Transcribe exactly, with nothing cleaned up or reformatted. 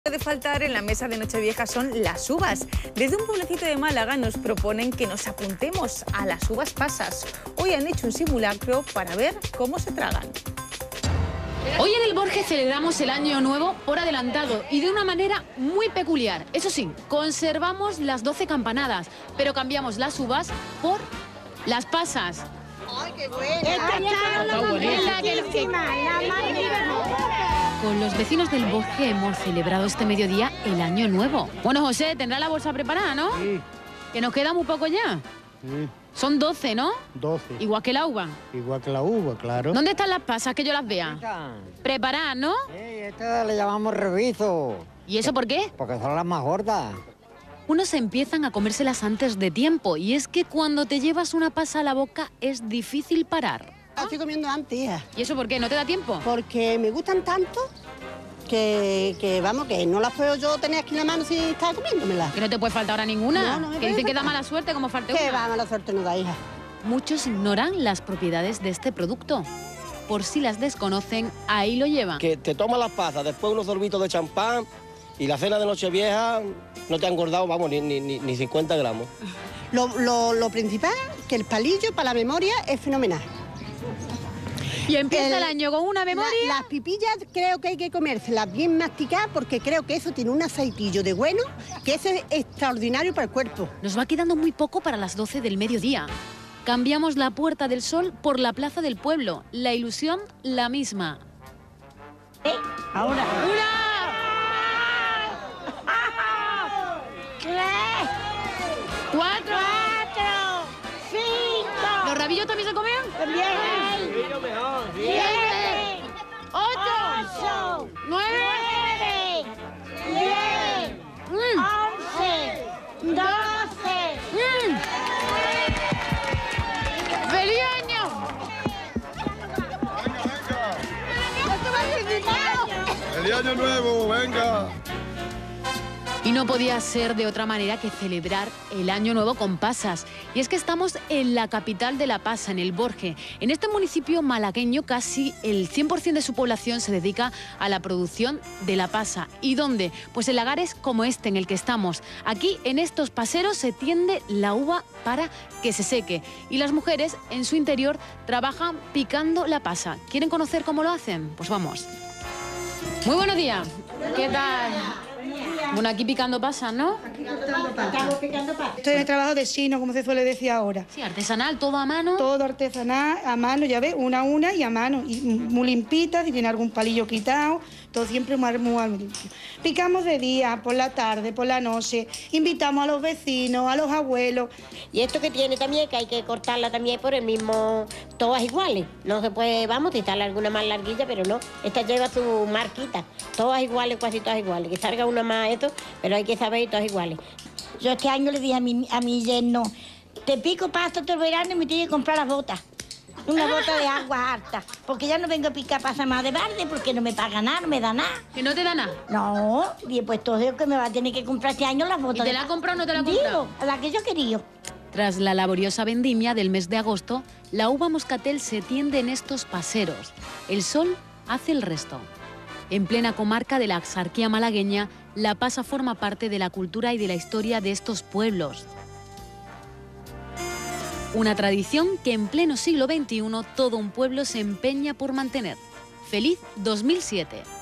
De faltar en la mesa de Nochevieja son las uvas. Desde un pueblecito de Málaga nos proponen que nos apuntemos a las uvas pasas. Hoy han hecho un simulacro para ver cómo se tragan. Hoy en el Borges celebramos el Año Nuevo por adelantado y de una manera muy peculiar. Eso sí, conservamos las doce campanadas, pero cambiamos las uvas por las pasas. ¡Ay, qué buena! Esta está la buenísima, la más. Con los vecinos del Borges hemos celebrado este mediodía el Año Nuevo. Bueno, José, tendrá la bolsa preparada, ¿no? Sí. Que nos queda muy poco ya. Sí. Son doce, ¿no? doce. Igual que la uva. Igual que la uva, claro. ¿Dónde están las pasas que yo las vea? Preparadas, ¿no? Sí, esta le llamamos reviso. ¿Y eso por qué? Porque son las más gordas. Unos empiezan a comérselas antes de tiempo y es que cuando te llevas una pasa a la boca es difícil parar. La estoy comiendo antes, hija. ¿Y eso por qué? ¿No te da tiempo? Porque me gustan tanto que, que vamos, que no las puedo yo tener aquí en la mano si estaba comiéndomela. Que no te puede faltar ahora ninguna. No, no me que puede dicen que da faltar. mala suerte como falte Que una. va, mala suerte no da, hija. Muchos ignoran las propiedades de este producto. Por si las desconocen, ahí lo llevan. Que te tomas las pasas, después unos sorbitos de champán y la cena de Nochevieja no te ha engordado, vamos, ni, ni, ni, ni cincuenta gramos. Lo, lo, lo principal, que el palillo para la memoria es fenomenal. Y empieza el, El- año con una memoria. La- las pipillas creo que hay que comérselas bien masticadas porque creo que eso tiene un aceitillo de bueno que eso es extraordinario para el cuerpo. Nos va quedando muy poco para las doce del mediodía. Cambiamos la Puerta del Sol por la Plaza del Pueblo. La ilusión, la misma. Ahora. ¡Cuatro! ¿Los rabillos también se comían? ¡Siete! ¡Ocho! ¡Nueve! Mm. Mm. ¡Feliz año! ¡Feliz año nuevo! ¡Venga! Y no podía ser de otra manera que celebrar el Año Nuevo con pasas. Y es que estamos en la capital de la pasa, en el Borges. En este municipio malagueño casi el cien por cien de su población se dedica a la producción de la pasa. ¿Y dónde? Pues en lagares como este en el que estamos. Aquí en estos paseros se tiende la uva para que se seque. Y las mujeres en su interior trabajan picando la pasa. ¿Quieren conocer cómo lo hacen? Pues vamos. Muy buenos días. ¿Qué tal? Bueno, aquí picando pasas, ¿no? Estoy en el trabajo de chino, como se suele decir ahora. Sí, artesanal, todo a mano. Todo artesanal, a mano, ya ves, una a una y a mano. Y muy limpita, si tiene algún palillo quitado, todo siempre muy, muy limpio. Picamos de día, por la tarde, por la noche. Invitamos a los vecinos, a los abuelos. Y esto que tiene también, que hay que cortarla también por el mismo, todas iguales. No se puede, vamos, quitarle alguna más larguilla, pero no. Esta lleva su marquita. Todas iguales, casi todas iguales. Que salga una más esto, pero hay que saber todas iguales. Yo este año le dije a mi, a mi yerno, te pico pasta todo el verano y me tienes que comprar las botas. Una bota de agua harta. Porque ya no vengo a picar pasa más de balde porque no me paga nada, no me da nada. ¿Que no te da nada? No, y pues todo eso que me va a tener que comprar este año las botas. ¿Y te de- la ha comprado o no te la ha comprado? Digo, la que yo quería. Tras la laboriosa vendimia del mes de agosto, la uva moscatel se tiende en estos paseros. El sol hace el resto. En plena comarca de la Axarquía malagueña, la pasa forma parte de la cultura y de la historia de estos pueblos. Una tradición que en pleno siglo veintiuno todo un pueblo se empeña por mantener. ¡Feliz dos mil siete!